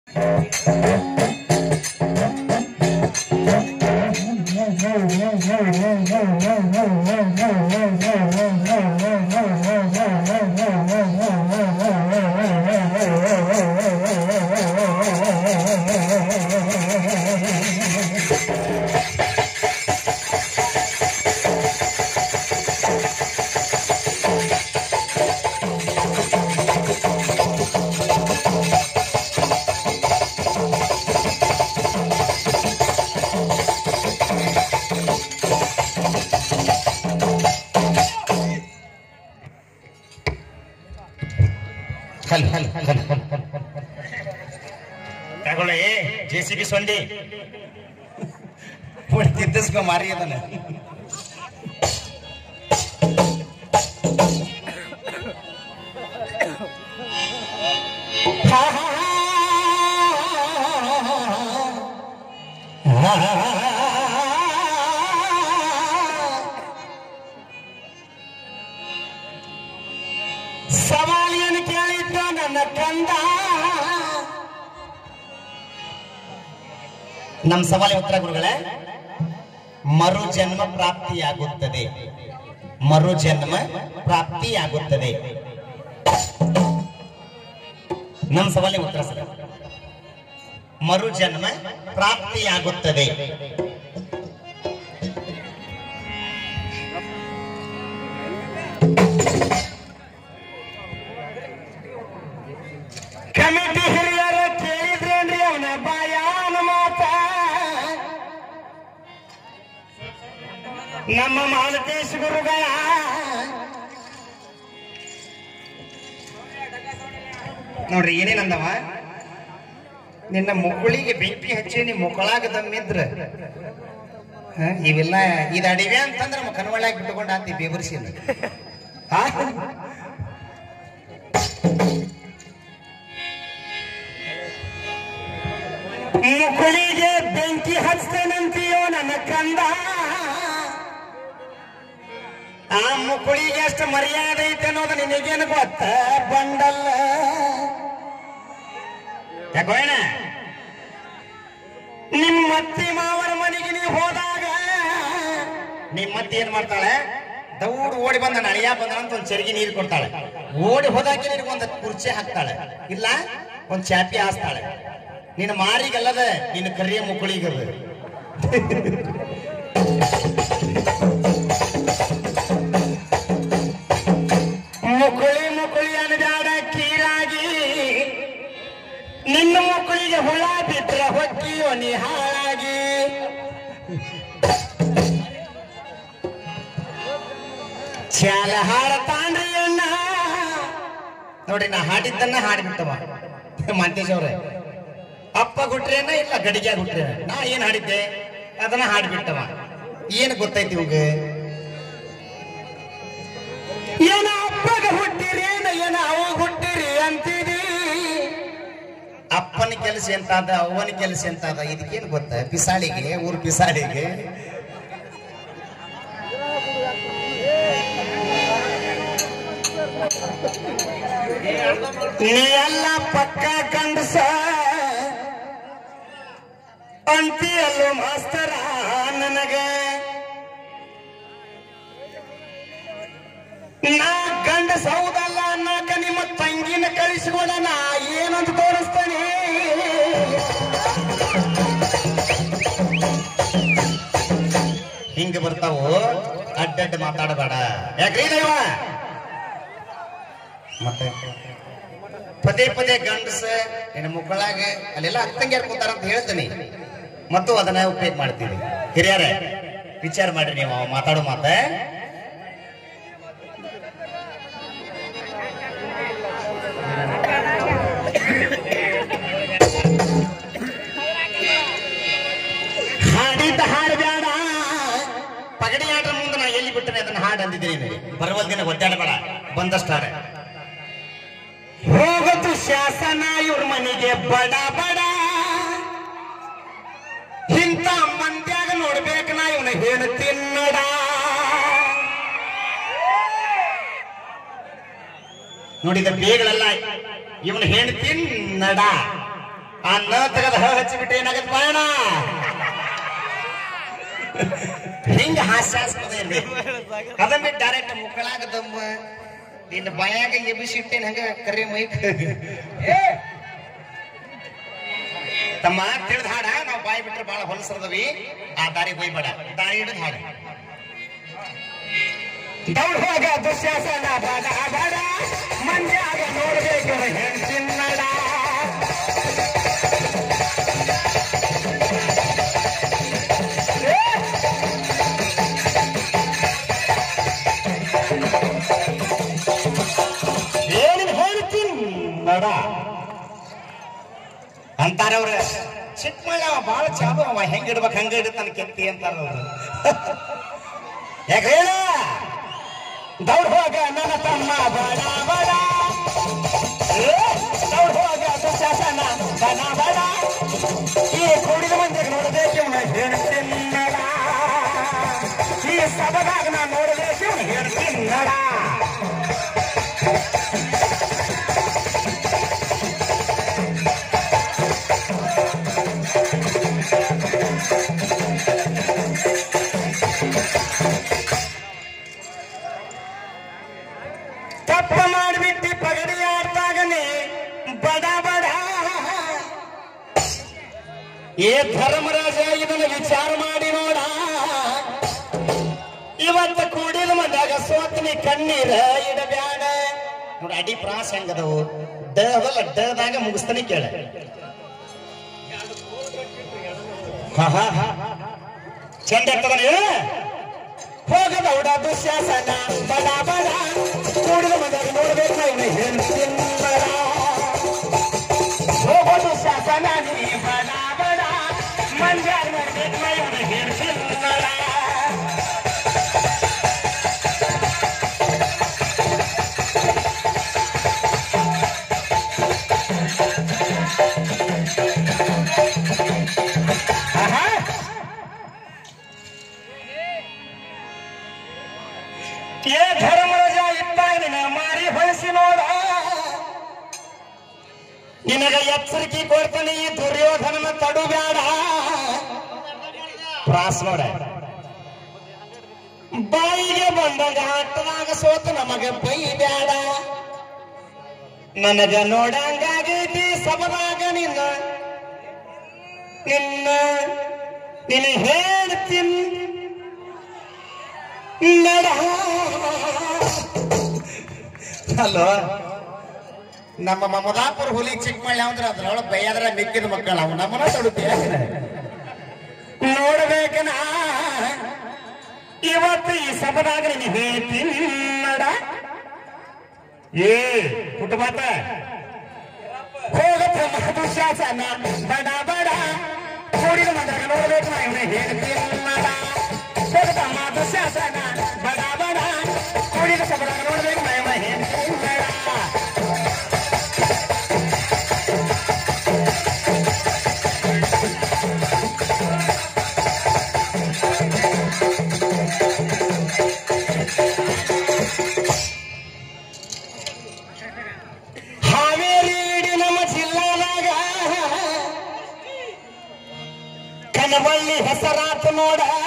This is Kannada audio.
ತಗೊಳ್ಳಿ JCB ಸೊಂಡಿ ತಿದ್ದಿಸ್ಕೊ ಮಾರಿ ಅದನ್ನ ಸವಾಲಿಯನ್ನು ಕೇಳಿದ್ದ ನನ್ನ ಕಂದ. ನಮ್ಮ ಸವಾಲಿನ ಉತ್ತರ ಗುರುಗಳೇ, ಮರು ಜನ್ಮ ಪ್ರಾಪ್ತಿಯಾಗುತ್ತದೆ. ಮರು ಜನ್ಮ ಪ್ರಾಪ್ತಿಯಾಗುತ್ತದೆ. ನಮ್ಮ ಸವಾಲಿನ ಉತ್ತರ ಸರ್, ಮರು ಜನ್ಮ ಪ್ರಾಪ್ತಿಯಾಗುತ್ತದೆ. ಕಮಿಟಿ ಹಿರಿಯರ ಕೇಳಿದ್ರೇನ್ರಿ ಅವನ ಬಾಯಾನ ಮಾತ. ನಮ್ಮ ಮಾಲತೇಶ್ ಗುರುಗಳ ನೋಡ್ರಿ ಏನೇನಂದವ, ನಿನ್ನ ಮುಕ್ಕುಳಿಗೆ ಬೆಂಕಿ ಹಚ್ಚಿ ನೀ ಮುಕ್ಕಳಾಗ ದಮ್ಮಿದ್ರ ಇವೆಲ್ಲ ಇದು ಅಡಿವೆ ಅಂತಂದ್ರೆ ಕನವಳ್ಯಾಗ ಬಿಟ್ಟುಕೊಂಡು ಆತಿ ಬೇಬರ್ಸಿ ಮುಕ್ಕುಳಿಗೆ ಬೆಂಕಿ ಹಚ್ತೇನಂತೀಯೋ ನನ್ನ ಕಂದ. ಆ ಮುಕ್ಕುಳಿಗೆ ಎಷ್ಟು ಮರ್ಯಾದೆ ಐತೆ ಅನ್ನೋದು ನಿನಗೇನು ಗೊತ್ತ ಬಂಡಲ್ಲ. ಯಾಕೋಣ ನಿಮ್ಮತ್ತಿ ಮಾವರ ಮನೆಗೆ ನೀವು ಹೋದಾಗ ನಿಮ್ಮತ್ತಿ ಏನ್ ಮಾಡ್ತಾಳೆ, ದೌಡ್ ಓಡಿ ಬಂದ ನಳಿಯ ಬಂದಂತ ಒಂದ್ ಚರಿಗೆ ನೀರು ಕೊಡ್ತಾಳೆ. ಓಡಿ ಹೋದಾಕಿ ನಿನಗೆ ಒಂದ್ ಕುರ್ಚಿ ಹಾಕ್ತಾಳೆ, ಇಲ್ಲ ಒಂದ್ ಚಾಪಿ ಹಾಸ್ತಾಳೆ. ನಿನ್ನ ಮಾರಿಗಲ್ಲದ ನಿನ್ನ ಕರಿಯ ಮುಕ್ಕುಳಿಗದ. ಮುಕ್ಕುಳಿ ಮುಕ್ಕುಳಿ ಅನ್ನದಾಡ ಕೀರಾಗಿ ನಿನ್ನ ಮುಕ್ಕುಳಿಗೆ ಹುಳ ಬಿದ್ರ ಹೊಕ್ಕಿಯೋ ನೀ ಹಾಳಾಗಿ. ಚಾಲ ಹಾಡತಾನ್ರಿ ಅಣ್ಣ. ನೋಡ್ರಿ ನಾ ಹಾಡಿದ್ದನ್ನ ಹಾಡ್ಬಿಟ್ಟವ ಮಾಂತೇಶ್ ಅವ್ರೆ. ಅಪ್ಪ ಗುಟ್ರೇನ ಇಲ್ಲ ಗಡಿಗೆ ಗುಟ್ರೇನ, ನಾ ಏನ್ ಹಾಡಿದ್ದೆ ಅದನ್ನ ಹಾಡ್ಬಿಟ್ಟವ. ಏನ್ ಗೊತ್ತೈತಿ ಇವಾಗ, ಏನ ಅಪ್ಪಗ ಹುಟ್ಟಿರಿ ಏನ ಅವ ಹುಟ್ಟಿರಿ ಅಂತೀರಿ. ಅಪ್ಪನ ಕೆಲಸ ಎಂತಾದ ಅವನ ಕೆಲಸ ಎಂತಾದ ಇದಕ್ಕೇನು ಗೊತ್ತ? ಪಿಸಾಳಿಗೆ ಊರ್ ಪಿಸಾಳಿಗೆ ನೀ ಎಲ್ಲ ಪಕ್ಕ ಗಂಡಸ ಅಂತಿಯಲ್ಲೋ ಮಾಸ್ತರ ನನಗ. ನಾ ಗಂಡಸ ಹೌದಲ್ಲ ಅನ್ನಕ ನಿಮ್ಮ ತಂಗಿನ ಕಳಿಸಿಕೊಡ ನಾ ಏನಂತ ತೋರಿಸ್ತೇನೆ. ಹಿಂಗ ಬರ್ತಾವು, ಅಡ್ಡಡ್ಡ ಮಾತಾಡಬೇಡ. ಯಾಕ್ರಿ ದೈವ ಮತ್ತೆ ಪದೇ ಪದೇ ಗಂಡಸ ನಿನ್ನ ಮುಕ್ಕಳಾಗ ಅಲ್ಲೆಲ್ಲ ಅಕ್ಕಂಗ್ಯಾರ ಕೂತಾರ ಅಂತ ಹೇಳ್ತೀನಿ, ಮತ್ತು ಅದನ್ನ ಉಪಯೋಗ ಮಾಡ್ತೀವಿ. ಹಿರಿಯರೇ ವಿಚಾರ ಮಾಡ್ರಿ ನೀವು ಮಾತಾಡೋ ಮಾತ. ಹಾಡಿದ್ದ ಹಾಡು ಬೇಡ, ಪಗಡಿ ಆಟ ಮುಂದೆ ನಾ ಎಲ್ಲಿ ಬಿಟ್ಟನೆ ಅದನ್ನ ಹಾಡು ಅಂದಿದ್ದೀನಿ. ಬರುವಲ್ ದಿನ ಒದ್ದಾಡಬೇಡ, ಬಂದಷ್ಟ ಹಾಡ. ಹೋಗದು ಶಾಸನ ಇವ್ರ ಮನೆಗೆ ಬಡ ಬಡ. ಇಂಥ ಮಂದ್ಯಾಗ ನೋಡ್ಬೇಕು ನಾ ಇವನ ಹೇಳು ತಿನ್ನಡ. ನೋಡಿದ ಬೇಗಳೆಲ್ಲ ಇವನು ಹೆಣ್ತಿ ನಡ. ಅನ್ನ ತೆಗೆದ ಹಚ್ಚಿಬಿಟ್ಟು ಏನಾಗತ್ತೆ ಬಾಯಣ ಹಿಂಗ ಹಾಸ್ಯಾಸ್ಪದ ಇರ್ಬೇಕು ಅದನ್ನ ಬಿಟ್ಟು ಡೈರೆಕ್ಟ್ ಮುಕ್ಕಳಾಗದಮ್ಮ ನಿನ್ನ ಬಾಯಾಗ ಎಬ್ಬಿಸಿಟ್ಟೇನ್ ಹಂಗ ಕರಿ ಮೈಕ್ ತಮ್ಮ ತಿಳಿದ ಹಾಡ ನಾವು ಬಾಯಿ ಬಿಟ್ರೆ ಬಹಳ ಹೊಲಸರದವಿ ಆ ದಾರಿ ಬೈಬೇಡ ದಾರಿ ಹಿಡಿದ ಹಾಡ ದೌಡ್ ಹೋಗ ದುಶ್ಯಾಸನ ಬಡ ಬಡ ಮಂದ್ಯಾಗ ನೋಡ್ಬೇಕು ಹೆಣ್ಸಿನ್ನಡ ಏನಿನ್ ಹೇಳ್ತಿನ್ನಡ ಅಂತಾರ ಅವ್ರ ಚಿಕ್ಕಮಳ್ಳಿ ಅವ ಬಾಳ ಚಾಬು ಅವ ಹೆಂಗ ಇಡ್ಬೇಕು ಹಂಗ ಇಡತಾನ ಕೆತ್ತಿ ಅಂತಾರ ಅವ್ರು ಯಾಕ ಹೇಳ ದೌಡ್ ಹೋಗ ನನ್ನ ತಮ್ಮ ಬಡ ಬಡ ದೌಡ್ ಹೋಗ ದುಶ್ಯಾಸನ ಬಡ ಬಡ ಈ ಕುಡಿದ ಮಂದಿಗೆ ನೋಡಬೇಕು ಹೇಳ್ತಿನ್ನಡ ಈ ಸಭದಾಗ ನಾ ನೋಡಬೇಕು ಹೇಳ್ತಿನ್ನಡ ತಪ್ಪ ಮಾಡಿಬಿಟ್ಟು ಪಗಡಿ ಆಡ್ತಾಗನೆ ಬಡ ಬಡ ಏ ಧರ್ಮರಾಜ ಇದನ್ನು ವಿಚಾರ ಮಾಡಿ ನೋಡ ಇವತ್ತು ಕೂಡಿದ ಮಂದಾಗ ಸೋತನಿ ಕಣ್ಣೀರ ಇಡಬ್ಯಾಡ ನೋಡಿ ಅಡಿ ಪ್ರಾಸ ಹೆಂಗದವು ಡದಲ್ಲ ಡದಾಗ ಮುಗಿಸ್ತಾನೆ ಕೇಳ ಚಂದ ಆಗ್ತದ ಹೋಗದ ಉಡ ದುಶ್ಯಾಸನ ಬಡ ಬಡ ಕೂಡಿದ ಮಂದಾಗ ನೋಡ್ಬೇಕು ಇವನು ಹೇಳ್ತಿನ್ನಡ ಹೋಗೋ ದುಶ್ಯಾಸನ ನೀ ಬಡ ಬಡ ಮಂಜಾರ ನೋಡ್ಬೇಕು ಇವನು ಹೇಳ್ತಿನ್ನಡ ಏ ಧರ್ಮರಾಜ ಇದ್ದಾಗ ನಿನ್ನ ಮಾರಿ ಹೊಳಿಸಿ ನೋಡ ನಿನಗ ಎಚ್ಚರಿಕೆ ಕೊಡ್ತಾನೆ ಈ ದುರ್ಯೋಧನನ ತಡು ಬೇಡ ಪ್ರಾಸ್ ನೋಡ ಬಾಯಿಗೆ ಬಂದಾಗ ಆಟದಾಗ ಸೋತು ನಮಗ ಬೈ ಬೇಡ ನನಗ ನೋಡಂಗಾಗೈತಿ ಸಬದಾಗ ನಿನ್ನ ನಿನ್ನ ಹೇಳ್ತೀನಿ ಹಲೋ ನಮ್ಮ ಮಮದಾಪುರ ಹುಲಿ ಚಿಕ್ಕಮಳ್ಳಿ ಅಂದ್ರೆ ಅದ್ರೊಳಗೆ ಬೈಯಾದ್ರ ಮಿಕ್ಕಿದ ಮಕ್ಕಳು ಅವು ನಮ್ಮನ್ನ ತೊಡುತ್ತೀಯ ನೋಡ್ಬೇಕನ ಇವತ್ತು ಈ ಸಭದಾಗ ನೀನು ಹೇಳ್ತೀನ್ನಡ ಏ ಕುಟುಂಬ ಹೋಗತ್ತ ದುಶ್ಯಾಸನ ಬಡ ಬಡ ಕೂಡಿದ ಮಂದಾಗ ನೋಡ್ಬೇಕು ನಾ ಇವನೇ ಹೇಳ್ತೀನ್ನಡ ಹೋಗತ್ತಮ್ಮ ದುಶ್ಯಾಸನ ಬಡ ಬಡ ಕೂಡಿದ ಸಭದಾಗ ನೋಡ್ಬೇಕು ನಾ ಇವನೇ ಹೇಳ್ತೀನ್ನಡ ಕನವಳ್ಳಿ ಹೆಸರಾತ ನೋಡ